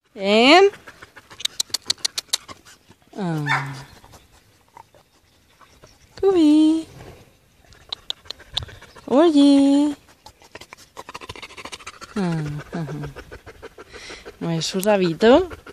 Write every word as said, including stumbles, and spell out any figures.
Ven. Ah. Cubi. Oye. Ah, ah, ah. ¿No es su rabito?